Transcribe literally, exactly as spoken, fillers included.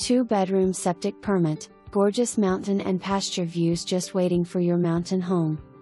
Two bedroom septic permit, gorgeous mountain and pasture views just waiting for your mountain home.